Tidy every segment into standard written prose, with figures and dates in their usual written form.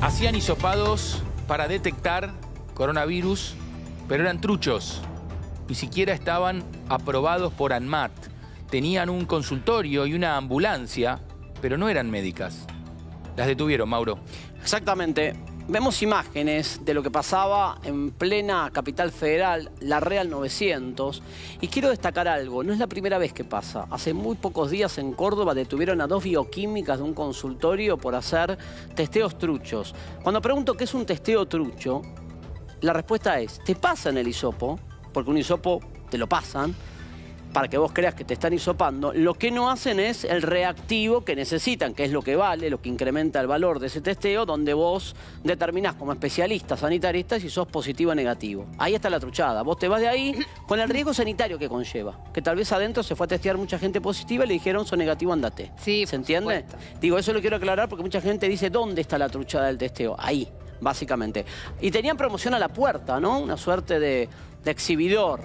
Hacían hisopados para detectar coronavirus, pero eran truchos. Ni siquiera estaban aprobados por ANMAT. Tenían un consultorio y una ambulancia, pero no eran médicas. Las detuvieron, Mauro. Exactamente. Vemos imágenes de lo que pasaba en plena capital federal, la Real 900. Y quiero destacar algo, no es la primera vez que pasa. Hace muy pocos días en Córdoba detuvieron a 2 bioquímicas de un consultorio por hacer testeos truchos. Cuando pregunto qué es un testeo trucho, la respuesta es, te pasan el hisopo, porque un hisopo te lo pasan, para que vos creas que te están hisopando. Lo que no hacen es el reactivo que necesitan, que es lo que vale, lo que incrementa el valor de ese testeo, donde vos determinás como especialista sanitarista si sos positivo o negativo. Ahí está la truchada. Vos te vas de ahí con el riesgo sanitario que conlleva. Que tal vez adentro se fue a testear mucha gente positiva y le dijeron, sos negativo, andate. Sí, ¿se entiende? Digo, eso lo quiero aclarar porque mucha gente dice, ¿dónde está la truchada del testeo? Ahí, básicamente. Y tenían promoción a la puerta, ¿no? Una suerte de exhibidor.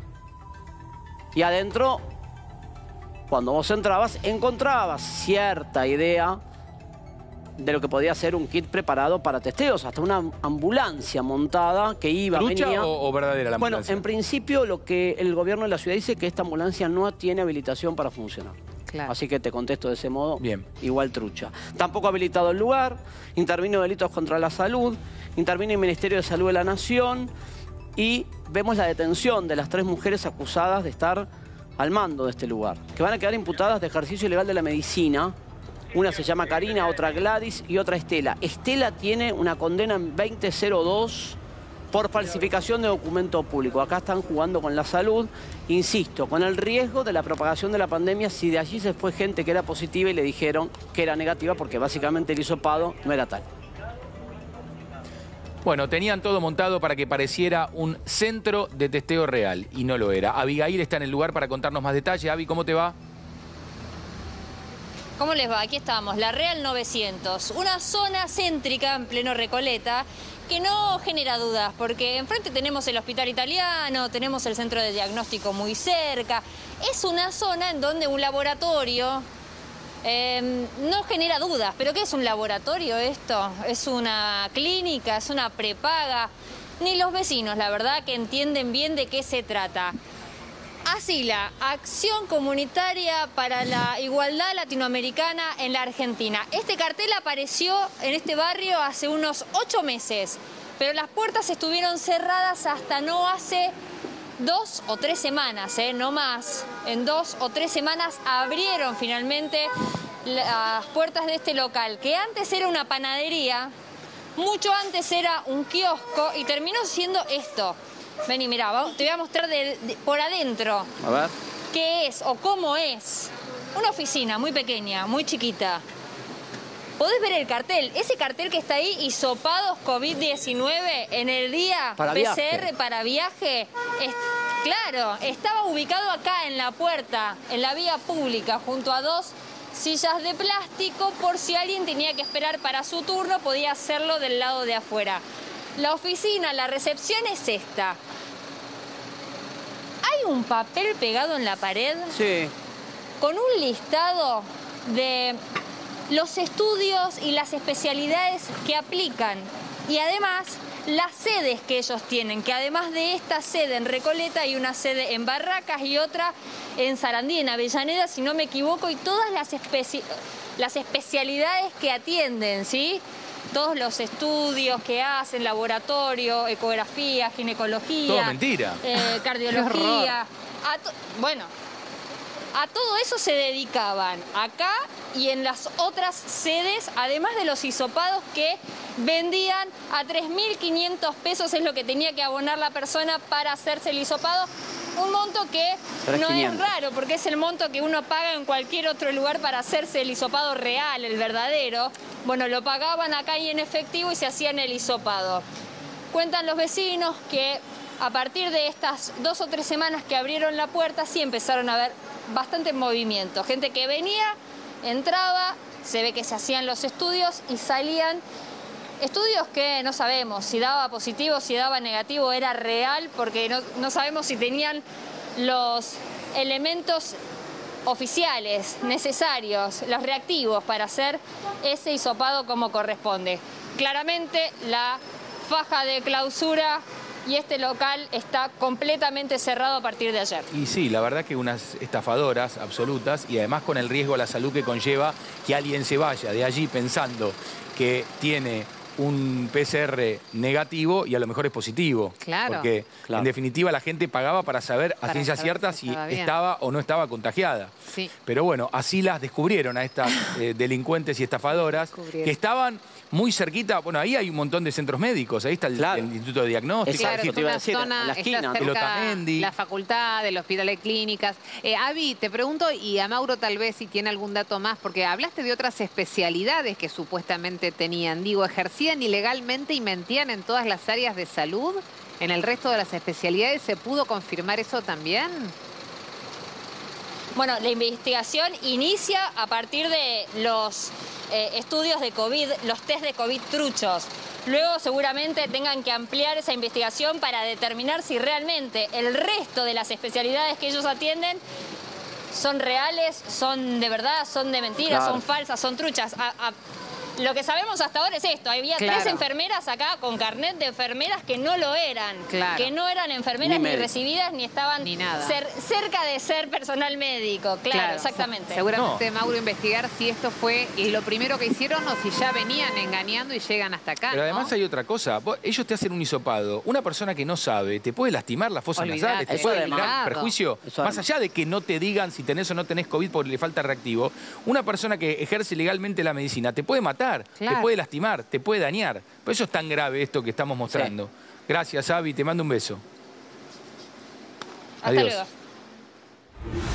Y adentro, cuando vos entrabas, encontrabas cierta idea de lo que podía ser un kit preparado para testeos. Hasta una ambulancia montada que iba, ¿Trucha venía... o verdadera la ambulancia? Bueno, en principio lo que el gobierno de la ciudad dice es que esta ambulancia no tiene habilitación para funcionar. Claro. Así que te contesto de ese modo. Bien. Igual trucha. Tampoco habilitado el lugar, intervino delitos contra la salud, intervino el Ministerio de Salud de la Nación y vemos la detención de las 3 mujeres acusadas de estar al mando de este lugar, que van a quedar imputadas de ejercicio ilegal de la medicina. Una se llama Karina, otra Gladys y otra Estela. Estela tiene una condena en 2002 por falsificación de documento público. Acá están jugando con la salud, insisto, con el riesgo de la propagación de la pandemia si de allí se fue gente que era positiva y le dijeron que era negativa porque básicamente el hisopado no era tal. Bueno, tenían todo montado para que pareciera un centro de testeo real y no lo era. Abigail está en el lugar para contarnos más detalles. Abi, ¿cómo te va? ¿Cómo les va? Aquí estamos, la Real 900, una zona céntrica en pleno Recoleta que no genera dudas, porque enfrente tenemos el Hospital Italiano, tenemos el centro de diagnóstico muy cerca. Es una zona en donde un laboratorio no genera dudas. ¿Pero qué es un laboratorio esto? ¿Es una clínica? ¿Es una prepaga? Ni los vecinos, la verdad, que entienden bien de qué se trata. ASILA, Acción Comunitaria para la Igualdad Latinoamericana en la Argentina. Este cartel apareció en este barrio hace unos 8 meses, pero las puertas estuvieron cerradas hasta no hace 2 o 3 semanas, no más. En 2 o 3 semanas abrieron finalmente las puertas de este local, que antes era una panadería, mucho antes era un kiosco y terminó siendo esto. Vení, mirá, te voy a mostrar por adentro. A ver. ¿Qué es o cómo es? Una oficina muy pequeña, muy chiquita. Podés ver el cartel, ese cartel que está ahí, hisopados COVID-19 en el día para PCR viaje. Para viaje. Claro, estaba ubicado acá en la puerta, en la vía pública, junto a 2 sillas de plástico, por si alguien tenía que esperar para su turno, podía hacerlo del lado de afuera. La oficina, la recepción es esta. Hay un papel pegado en la pared. Sí. Con un listado de los estudios y las especialidades que aplican. Y además, las sedes que ellos tienen, que además de esta sede en Recoleta, hay una sede en Barracas y otra en Sarandí, en Avellaneda, si no me equivoco, y todas las especialidades que atienden, ¿sí? Todos los estudios que hacen, laboratorio, ecografía, ginecología. Todo mentira. Cardiología. Bueno, a todo eso se dedicaban acá y en las otras sedes, además de los hisopados que vendían a 3.500 pesos, es lo que tenía que abonar la persona para hacerse el hisopado. Un monto que no es raro, porque es el monto que uno paga en cualquier otro lugar para hacerse el hisopado real, el verdadero. Bueno, lo pagaban acá y en efectivo y se hacían el hisopado. Cuentan los vecinos que a partir de estas 2 o 3 semanas que abrieron la puerta, sí empezaron a ver bastante movimiento. Gente que venía, entraba, se ve que se hacían los estudios y salían. Estudios que no sabemos si daba positivo, si daba negativo, era real, porque no sabemos si tenían los elementos oficiales necesarios, los reactivos para hacer ese hisopado como corresponde. claramente la faja de clausura y este local está completamente cerrado a partir de ayer. Y sí, la verdad que unas estafadoras absolutas y además con el riesgo a la salud que conlleva que alguien se vaya de allí pensando que tiene un PCR negativo y a lo mejor es positivo. Claro. Porque en definitiva la gente pagaba para saber a ciencia cierta si estaba o no estaba contagiada. Sí. Pero bueno, así las descubrieron a estas delincuentes y estafadoras que estaban muy cerquita. Bueno, ahí hay un montón de centros médicos. Ahí está el Instituto de Diagnóstico. Claro, Exacto, es te iba a una decir, zona, en la esquina. está El cerca Otamendi. la facultad, el hospital de clínicas. Avi, te pregunto, y a Mauro tal vez si tiene algún dato más, porque hablaste de otras especialidades que supuestamente tenían. Digo, ¿ejercían ilegalmente y mentían en todas las áreas de salud? ¿En el resto de las especialidades se pudo confirmar eso también? Bueno, la investigación inicia a partir de los estudios de COVID, los test de COVID truchos. Luego seguramente tengan que ampliar esa investigación para determinar si realmente el resto de las especialidades que ellos atienden son reales, son de verdad, son de mentira, son falsas, son truchas. Lo que sabemos hasta ahora es esto. Había 3 enfermeras acá con carnet de enfermeras que no lo eran. Que no eran enfermeras ni recibidas ni estaban cerca de ser personal médico. Claro, exactamente. Seguramente, Mauro, investigar si esto fue lo primero que hicieron o si ya venían engañando y llegan hasta acá. Pero además hay otra cosa. Ellos te hacen un hisopado. Una persona que no sabe te puede lastimar las fosas nasales, te puede dejar perjuicio. Más allá de que no te digan si tenés o no tenés COVID porque le falta reactivo, una persona que ejerce legalmente la medicina te puede matar. Te puede lastimar, te puede dañar. Por eso es tan grave esto que estamos mostrando. Gracias, Avi, te mando un beso. Hasta Adiós. luego.